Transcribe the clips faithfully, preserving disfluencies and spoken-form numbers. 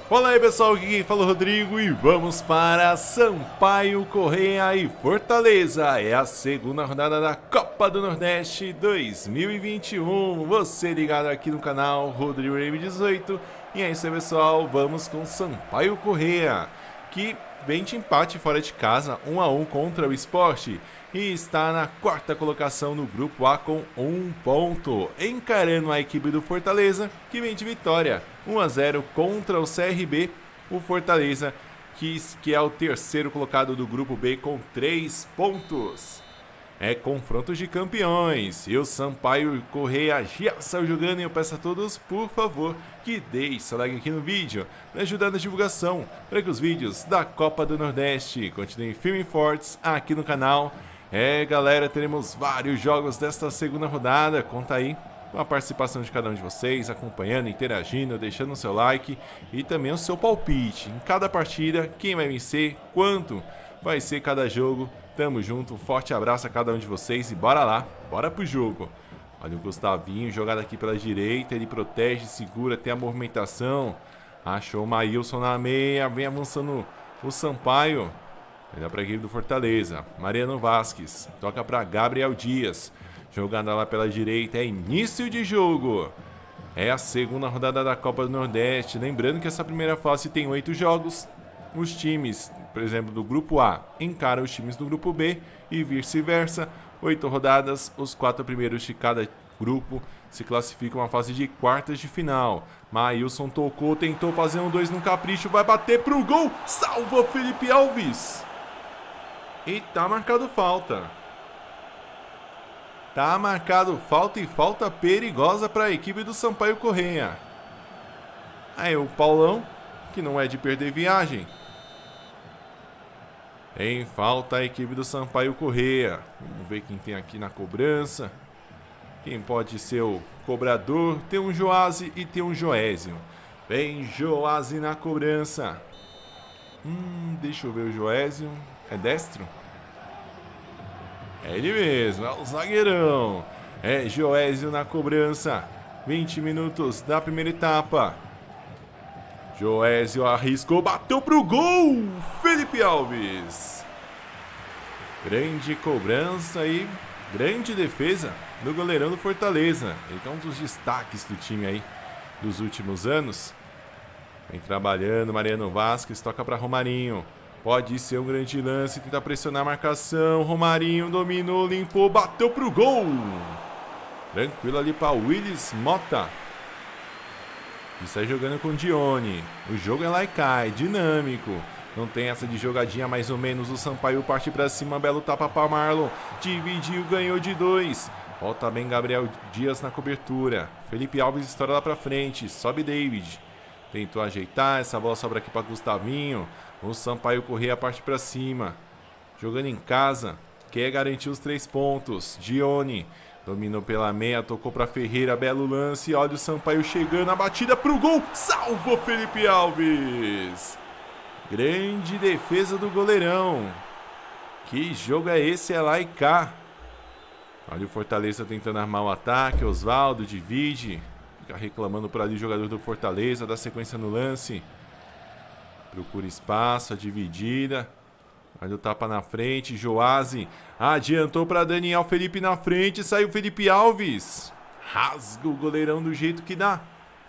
Fala aí pessoal, aqui quem fala é o Rodrigo e vamos para Sampaio Corrêa e Fortaleza. É a segunda rodada da Copa do Nordeste dois mil e vinte e um. Você ligado aqui no canal Rodrigo M dezoito. E é isso aí pessoal, vamos com Sampaio Corrêa, que vem de empate fora de casa, um a um contra o Sport. E está na quarta colocação no grupo A com um ponto, encarando a equipe do Fortaleza, que vem de vitória, um a zero contra o C R B. O Fortaleza, que, que é o terceiro colocado do grupo B com três pontos. É confronto de campeões, e o Sampaio Corrêa já saiu jogando, e eu peço a todos, por favor, que deixe seu like aqui no vídeo, me ajudando na divulgação, para que os vídeos da Copa do Nordeste continuem firmes e fortes aqui no canal. É galera, teremos vários jogos desta segunda rodada, conta aí com a participação de cada um de vocês, acompanhando, interagindo, deixando o seu like e também o seu palpite em cada partida, quem vai vencer, quanto vai ser cada jogo. Tamo junto, um forte abraço a cada um de vocês e bora lá, bora pro jogo. Olha o Gustavinho, jogado aqui pela direita, ele protege, segura, tem a movimentação. Achou o Maílson na meia, vem avançando o Sampaio. Melhor para a equipe do Fortaleza. Mariano Vasquez toca para Gabriel Dias. Jogada lá pela direita. É início de jogo. É a segunda rodada da Copa do Nordeste. Lembrando que essa primeira fase tem oito jogos. Os times, por exemplo, do grupo A encaram os times do grupo B e vice-versa. Oito rodadas. Os quatro primeiros de cada grupo se classificam à fase de quartas de final. Maílson tocou, tentou fazer um dois no capricho. Vai bater pro gol. Salva Felipe Alves. E tá marcado falta. Tá marcado falta e falta perigosa para a equipe do Sampaio Corrêa. Aí o Paulão, que não é de perder viagem. Em falta a equipe do Sampaio Corrêa. Vamos ver quem tem aqui na cobrança. Quem pode ser o cobrador? Tem um Joásio e tem um Joésio. Vem Joásio na cobrança. Hum, deixa eu ver o Joésio. É destro? É ele mesmo, é o zagueirão. É Joésio na cobrança. vinte minutos da primeira etapa. Joésio arriscou, bateu pro gol. Felipe Alves. Grande cobrança e grande defesa do goleirão do Fortaleza. Ele é um dos destaques do time aí dos últimos anos. Vem trabalhando, Mariano Vasquez toca para Romarinho. Pode ser um grande lance, tenta pressionar a marcação. Romarinho dominou, limpou, bateu pro gol. Tranquilo ali para Willis Mota. E sai jogando com Dione. O jogo é lá e cai, dinâmico. Não tem essa de jogadinha mais ou menos. O Sampaio parte para cima, belo tapa para Marlon. Dividiu, ganhou de dois. Volta bem Gabriel Dias na cobertura. Felipe Alves estoura lá para frente, sobe David. Tentou ajeitar, essa bola sobra aqui para Gustavinho. O Sampaio Corrêa parte para cima. Jogando em casa, quer garantir os três pontos. Dione dominou pela meia, tocou para Ferreira, belo lance. Olha o Sampaio chegando, a batida pro gol. Salvou Felipe Alves. Grande defesa do goleirão. Que jogo é esse? É lá e cá. Olha o Fortaleza tentando armar o ataque. Osvaldo divide. Fica reclamando por ali o jogador do Fortaleza. Dá sequência no lance. Procura espaço, a dividida. Olha o tapa na frente. Joásio adiantou para Daniel Felipe na frente. Saiu Felipe Alves. Rasga o goleirão do jeito que dá.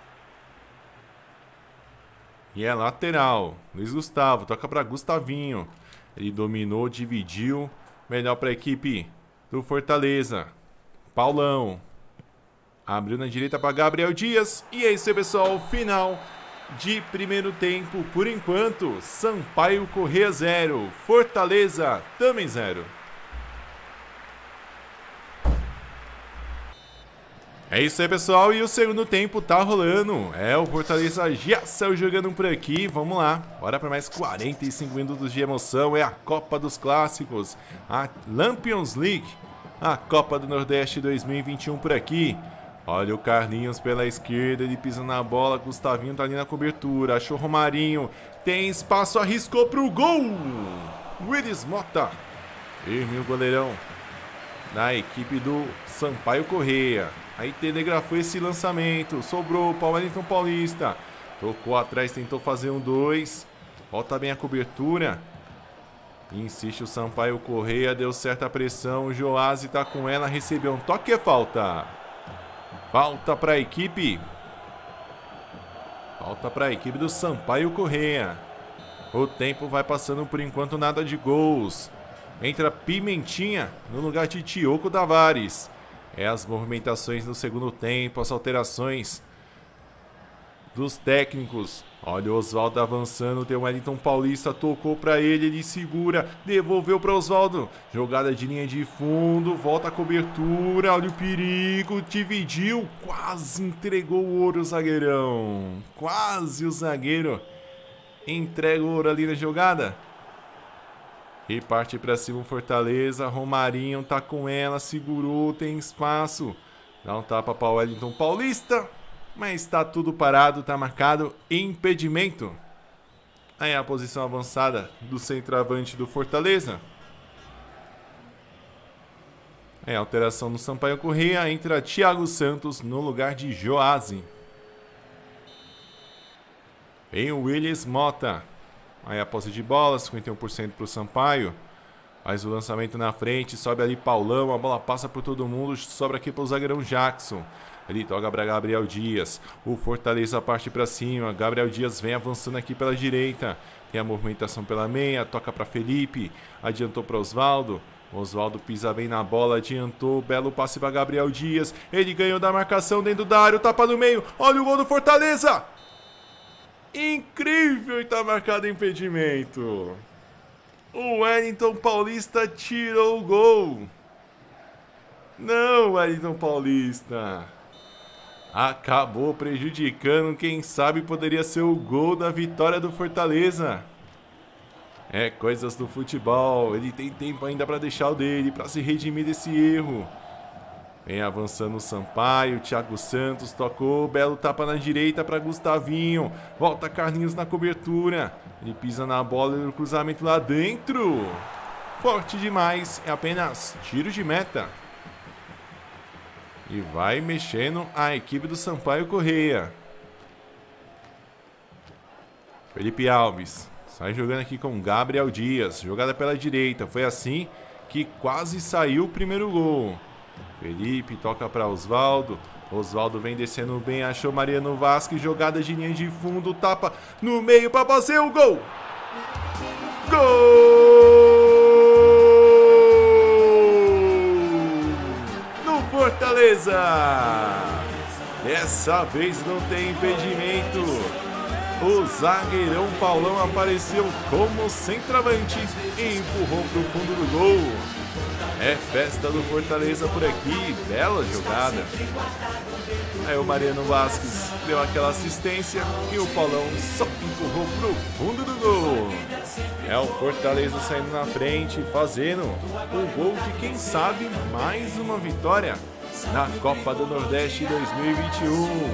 E é lateral. Luiz Gustavo toca para Gustavinho. Ele dominou, dividiu. Melhor para a equipe do Fortaleza. Paulão. Abriu na direita para Gabriel Dias. E é isso aí, pessoal. Final de primeiro tempo. Por enquanto, Sampaio Corrêa zero. Fortaleza também zero. É isso aí, pessoal. E o segundo tempo tá rolando. É, o Fortaleza já saiu jogando por aqui. Vamos lá. Bora para mais quarenta e cinco minutos de emoção. É a Copa dos Clássicos. A Lampions League. A Copa do Nordeste dois mil e vinte e um por aqui. Olha o Carlinhos pela esquerda, ele pisa na bola, Gustavinho tá ali na cobertura, achou Romarinho, tem espaço, arriscou pro gol! Willis Mota, firme o goleirão da equipe do Sampaio Corrêa. Aí telegrafou esse lançamento, sobrou para o Wellington Paulista, Tocou atrás, tentou fazer um dois. Volta bem a cobertura. Insiste o Sampaio Correia, deu certa pressão. O Joásio tá com ela, recebeu um toque, é falta. Falta para a equipe. Falta para a equipe do Sampaio Correia. O tempo vai passando, por enquanto nada de gols. Entra Pimentinha no lugar de Tioco Tavares. É as movimentações no segundo tempo, as alterações dos técnicos. Olha o Oswaldo avançando, tem o Wellington Paulista, tocou para ele, ele segura, devolveu para Oswaldo. Jogada de linha de fundo, volta a cobertura, olha o perigo, dividiu, quase entregou o ouro o zagueirão. Quase o zagueiro entrega o ouro ali na jogada. E parte para cima o Fortaleza, Romarinho tá com ela, segurou, tem espaço. Dá um tapa para o Wellington Paulista. Mas está tudo parado, está marcado impedimento. Aí a posição avançada do centroavante do Fortaleza. É a alteração no Sampaio Correia, entra Thiago Santos no lugar de Joásio. Vem o Willis Mota. Aí a posse de bola, cinquenta e um por cento para o Sampaio. Faz o lançamento na frente, sobe ali Paulão, a bola passa por todo mundo, sobra aqui para o zagueirão Jackson. Ele toca para Gabriel Dias. O Fortaleza parte para cima. Gabriel Dias vem avançando aqui pela direita. Tem a movimentação pela meia. Toca para Felipe. Adiantou para Oswaldo. Oswaldo pisa bem na bola. Adiantou. Belo passe para Gabriel Dias. Ele ganhou da marcação dentro da área. Tapa no meio. Olha o gol do Fortaleza. Incrível. E tá marcado impedimento. O Wellington Paulista tirou o gol. Não, Wellington Paulista. Acabou prejudicando, quem sabe poderia ser o gol da vitória do Fortaleza. É coisas do futebol, ele tem tempo ainda para deixar o dele, para se redimir desse erro. Vem avançando o Sampaio, Thiago Santos tocou, belo tapa na direita para Gustavinho. Volta Carlinhos na cobertura, ele pisa na bola e no cruzamento lá dentro. Forte demais, é apenas tiro de meta. E vai mexendo a equipe do Sampaio Correia. Felipe Alves sai jogando aqui com Gabriel Dias. Jogada pela direita. Foi assim que quase saiu o primeiro gol. Felipe toca para Oswaldo. Oswaldo vem descendo bem. Achou Mariano Vasquez. Jogada de linha de fundo. Tapa no meio para fazer o gol. Gol! Fortaleza! Dessa vez não tem impedimento. O zagueirão Paulão apareceu como centroavante e empurrou para o fundo do gol. É festa do Fortaleza por aqui, bela jogada. Aí o Mariano Vasquez deu aquela assistência e o Paulão só empurrou para o fundo do gol. É o Fortaleza saindo na frente, fazendo o gol de quem sabe mais uma vitória na Copa do Nordeste dois mil e vinte e um.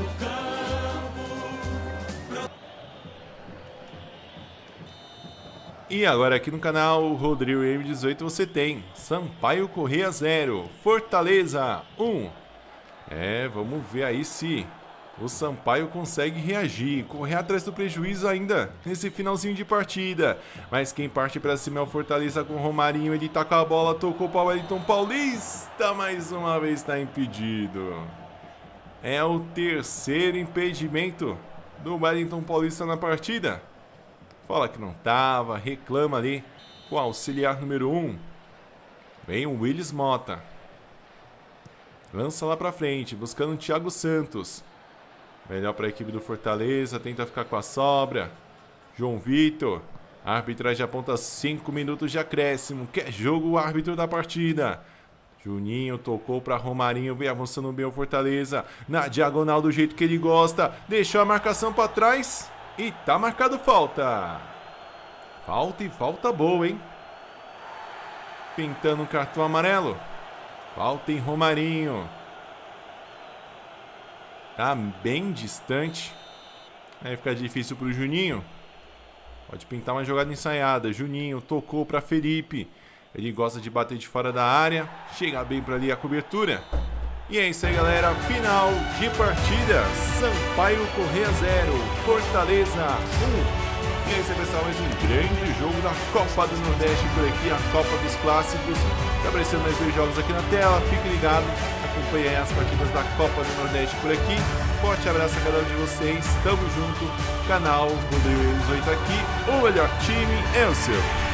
E agora aqui no canal Rodrigo M dezoito você tem Sampaio Correia zero, Fortaleza um. É, vamos ver aí se o Sampaio consegue reagir, correr atrás do prejuízo ainda nesse finalzinho de partida. Mas quem parte para cima é o Fortaleza com o Romarinho. Ele tá com a bola, tocou para o Wellington Paulista. Mais uma vez está impedido. É o terceiro impedimento do Wellington Paulista na partida. Fala que não tava, reclama ali com o auxiliar número um. Vem o Willis Mota. Lança lá para frente, buscando o Thiago Santos. Melhor para a equipe do Fortaleza, tenta ficar com a sobra. João Vitor, a arbitragem aponta cinco minutos de acréscimo. Quer jogo o árbitro da partida. Juninho tocou para Romarinho, vem avançando bem o Fortaleza. Na diagonal do jeito que ele gosta. Deixou a marcação para trás e tá marcado falta. Falta e falta boa, hein? Pintando o cartão amarelo. Falta em Romarinho. Tá bem distante. Aí fica difícil pro Juninho. Pode pintar uma jogada ensaiada. Juninho tocou para Felipe. Ele gosta de bater de fora da área. Chega bem para ali a cobertura. E é isso aí, galera. Final de partida. Sampaio Corrêa zero, Fortaleza um. E é isso aí, pessoal, mais um grande jogo da Copa do Nordeste por aqui, a Copa dos Clássicos. Tá aparecendo mais dois jogos aqui na tela, fique ligado, acompanhe aí as partidas da Copa do Nordeste por aqui. Forte abraço a cada um de vocês, tamo junto, canal Rodrigo dezoito aqui, o melhor time é o seu.